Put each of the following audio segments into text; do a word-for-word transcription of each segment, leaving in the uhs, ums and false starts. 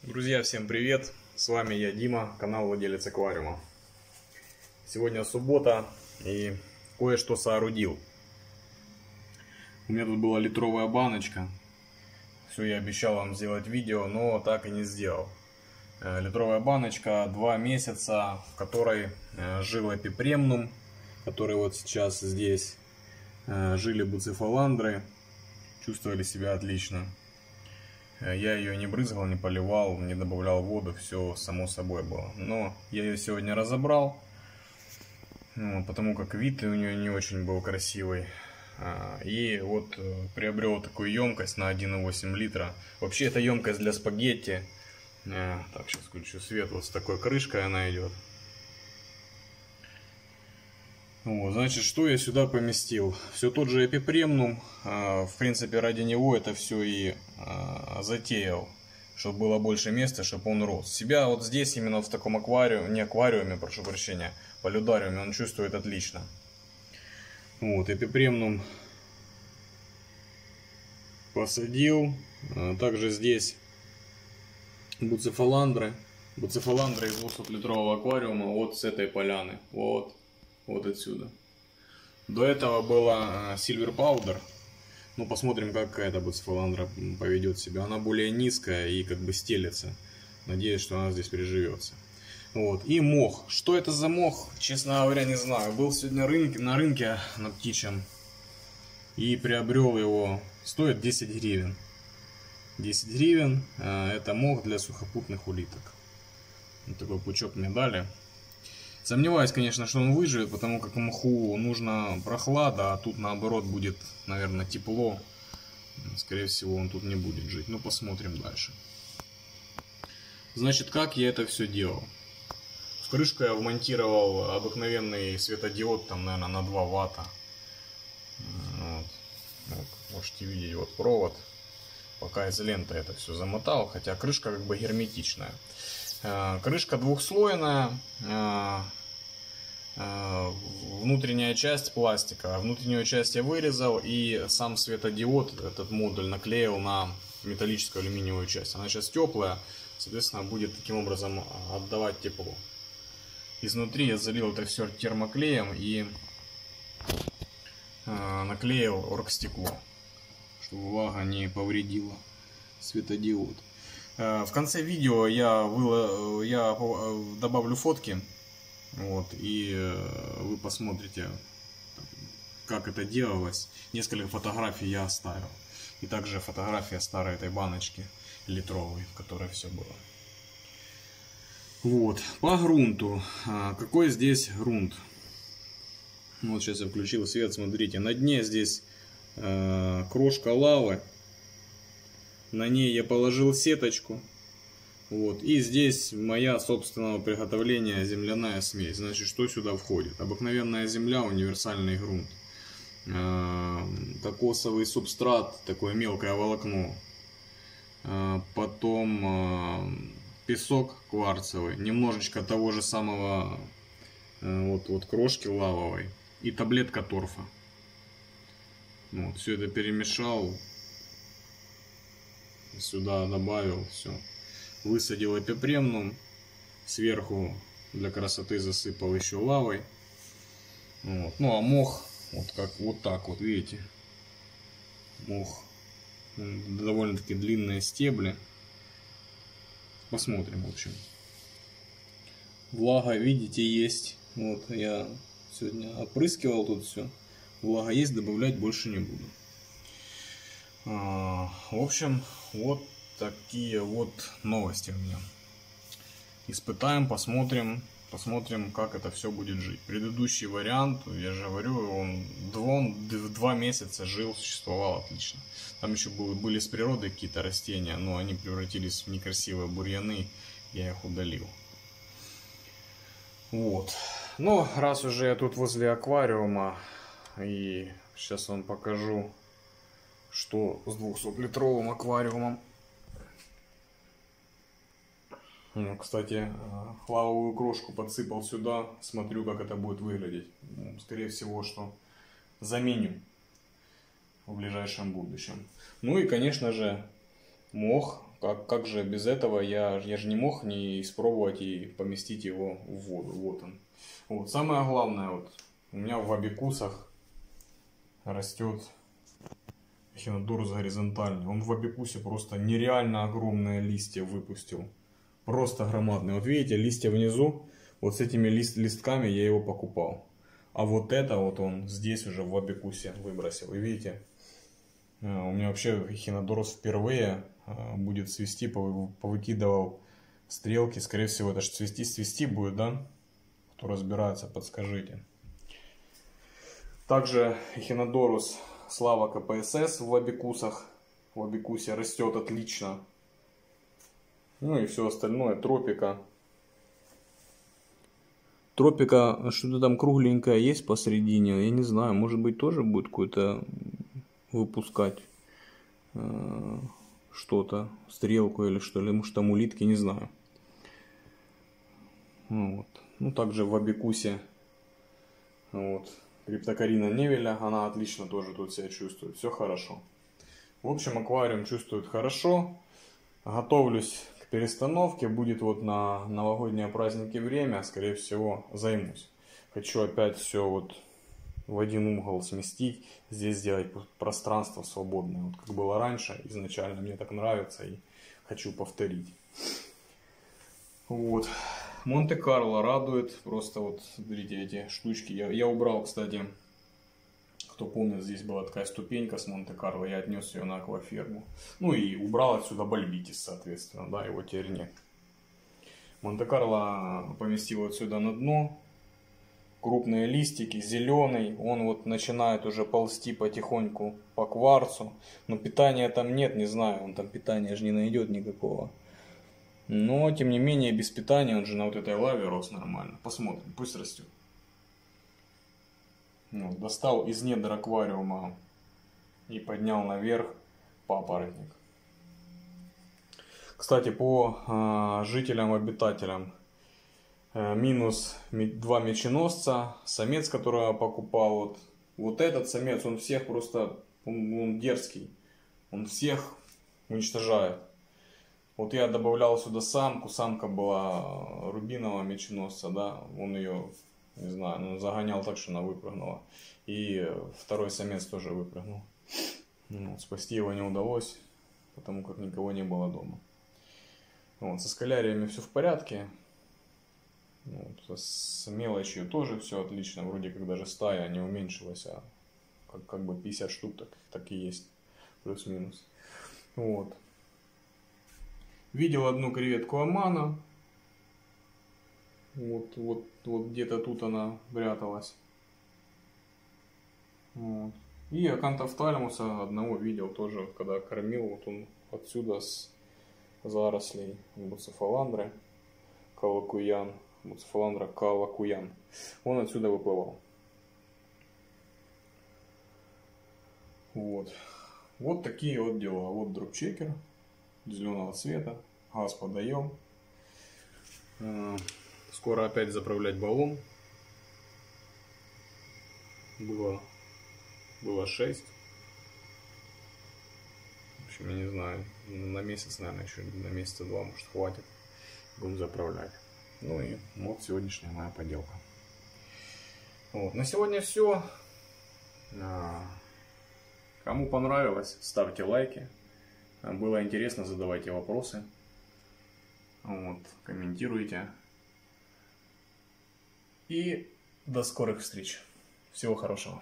Друзья, всем привет! С вами я, Дима, канал Владелец Аквариума. Сегодня суббота и кое-что соорудил. У меня тут была литровая баночка. Все, я обещал вам сделать видео, но так и не сделал. Литровая баночка, два месяца, в которой жил эпипремнум, который вот сейчас здесь. Жили буцефаландры, чувствовали себя отлично. Я ее не брызгал, не поливал, не добавлял воду, все само собой было. Но я ее сегодня разобрал, ну, потому как вид у нее не очень был красивый. И вот приобрел такую емкость на один и восемь литра. Вообще это емкость для спагетти. Так, сейчас включу свет. Вот с такой крышкой она идет. Вот, значит, что я сюда поместил? Все тот же эпипремнум. В принципе, ради него это все и затеял, чтобы было больше места, чтобы он рос. Себя вот здесь, именно в таком аквариуме, не аквариуме, прошу прощения, полюдариуме, он чувствует отлично. Вот, эпипремнум посадил. Также здесь буцефаландры. Буцефаландры из двухсотлитрового аквариума вот с этой поляны. Вот. Вот отсюда. До этого была Silver Powder. Ну, посмотрим, как эта буцефаландра поведет себя. Она более низкая и как бы стелется. Надеюсь, что она здесь приживется. Вот. И мох. Что это за мох? Честно говоря, не знаю. Был сегодня рынке, на рынке на птичьем. И приобрел его. Стоит десять гривен. десять гривен. Это мох для сухопутных улиток. Вот такой пучок мне дали. Сомневаюсь, конечно, что он выживет, потому как мху нужна прохлада, а тут наоборот будет, наверное, тепло. Скорее всего, он тут не будет жить. Ну, посмотрим дальше. Значит, как я это все делал? В крышку я вмонтировал обыкновенный светодиод, там, наверное, на два ватта. Вот. Вот, можете видеть, вот провод. Пока изолентой это все замотал, хотя крышка как бы герметичная. Крышка двухслойная, внутренняя часть пластика, а внутреннюю часть я вырезал и сам светодиод, этот модуль, наклеил на металлическую алюминиевую часть. Она сейчас теплая, соответственно, будет таким образом отдавать тепло. Изнутри я залил это все термоклеем и наклеил оргстекло, чтобы влага не повредила светодиод. В конце видео я, выло... я добавлю фотки, вот, и вы посмотрите, как это делалось. Несколько фотографий я оставил. И также фотография старой этой баночки литровой, в которой все было. Вот, по грунту. Какой здесь грунт? Вот сейчас я включил свет, смотрите. На дне здесь крошка лавы. На ней я положил сеточку. Вот. И здесь моя собственного приготовления земляная смесь. Значит, что сюда входит? Обыкновенная земля, универсальный грунт. Кокосовый субстрат, такое мелкое волокно. Потом песок кварцевый. Немножечко того же самого вот, вот крошки лавовой. И таблетка торфа. Вот. Все это перемешал. Сюда добавил, все, высадил эпипремнум, сверху для красоты засыпал еще лавой. Вот. Ну а мох вот как вот так вот, видите, мох, довольно-таки длинные стебли. Посмотрим, в общем. Влага, видите, есть. Вот я сегодня опрыскивал тут все. Влага есть, добавлять больше не буду. В общем, вот такие вот новости у меня. Испытаем, посмотрим, посмотрим, как это все будет жить. Предыдущий вариант, я же говорю, он, он два месяца жил, существовал отлично. Там еще были, были с природы какие-то растения, но они превратились в некрасивые бурьяны, я их удалил. Вот. Ну, раз уже я тут возле аквариума, и сейчас вам покажу, что с двухсотлитровым аквариумом. Ну, кстати, лавовую крошку подсыпал сюда. Смотрю, как это будет выглядеть. Скорее всего, что заменю в ближайшем будущем. Ну и, конечно же, мох, как, как же без этого, я, я же не мог не испробовать и поместить его в воду. Вот он. Вот. Самое главное, вот, у меня в абикусах растет эхинодорус горизонтальный. Он в абикусе просто нереально огромные листья выпустил. Просто громадные. Вот видите, листья внизу, вот с этими лист, листками я его покупал. А вот это вот он здесь уже в абикусе выбросил. И видите, у меня вообще эхинодорус впервые будет цвести, повыкидывал стрелки. Скорее всего, это же цвести, цвести будет, да? Кто разбирается, подскажите. Также эхинодорус Слава КПСС в абикусах, в абикусе растет отлично. Ну и все остальное, тропика. Тропика, что-то там кругленькое есть посередине, я не знаю, может быть тоже будет какой-то выпускать э, что-то, стрелку или что ли, может там улитки, не знаю. Вот. Ну также в абикусе вот, криптокарина Невеля, она отлично тоже тут себя чувствует, все хорошо. В общем, аквариум чувствует хорошо, готовлюсь к перестановке, будет вот на новогодние праздники время, скорее всего займусь. Хочу опять все вот в один угол сместить, здесь сделать пространство свободное, вот как было раньше, изначально мне так нравится и хочу повторить. Вот. Монте-Карло радует, просто вот смотрите эти штучки, я, я убрал, кстати, кто помнит, здесь была такая ступенька с Монте-Карло, я отнес ее на акваферму, ну и убрал отсюда бальбитис, соответственно, да, его теперь нет. Монте-Карло поместил отсюда на дно, крупные листики, зеленый, он вот начинает уже ползти потихоньку по кварцу, но питания там нет, не знаю, он там питания же не найдет никакого. Но, тем не менее, без питания он же на вот этой лаве рос нормально. Посмотрим, пусть растет. Вот, достал из недр аквариума и поднял наверх папоротник. Кстати, по э, жителям-обитателям. Э, минус два меченосца. Самец, которого я покупал. Вот, вот этот самец, он всех просто, он, он дерзкий. Он всех уничтожает. Вот я добавлял сюда самку, самка была рубинового меченосца, да, он ее, не знаю, ну, загонял так, что она выпрыгнула. И второй самец тоже выпрыгнул. Ну, спасти его не удалось, потому как никого не было дома. Вот, со скаляриями все в порядке. Вот, с мелочью тоже все отлично, вроде как даже стая не уменьшилась, а как, как бы пятьдесят штук так, так и есть, плюс-минус. Вот. Видел одну креветку Амана. Вот, вот, вот где-то тут она пряталась. Вот. И акантофтальмуса одного видел тоже, когда кормил. Вот он отсюда с зарослей буцефаландры калакуян. Буцефаландра калакуян. Он отсюда выплывал. Вот. Вот такие вот дела. Вот дропчекер зеленого цвета, газ подаем. Скоро опять заправлять баллон. Было, было шесть. В общем, я не знаю, на месяц, наверное, еще на месяца два, может, хватит. Будем заправлять. Ну и вот сегодняшняя моя поделка. Вот. На сегодня все. Кому понравилось, ставьте лайки. Было интересно, задавайте вопросы. Вот, комментируйте. И до скорых встреч. Всего хорошего.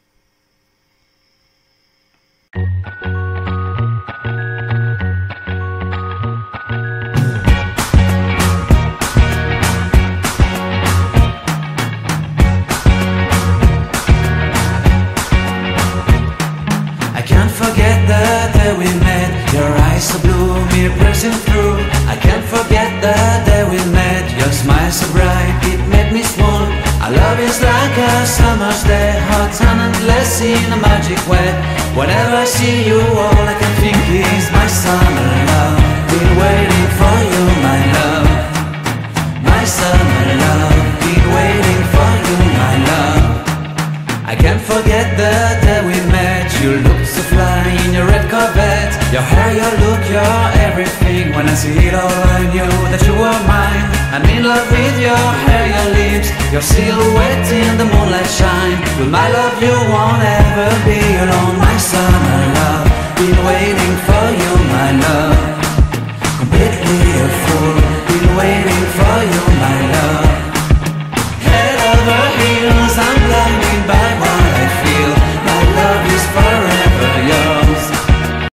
Your eyes so blue, me pressing through. I can't forget the day we met. Your smile so bright, it made me swoon. Our love is like a summer's day, hot and endless in a magic way. Whenever I see you, all I can think is my summer love. Been waiting for you, my love. My summer love. Been waiting for you, my love. I can't forget the day we met. You looked so fly in your red Corvette. Your hair, your look, your everything when I see it all. I knew that you were mine. I'm in love with your hair, your lips, your silhouette in the moonlight shine. With my love you won't have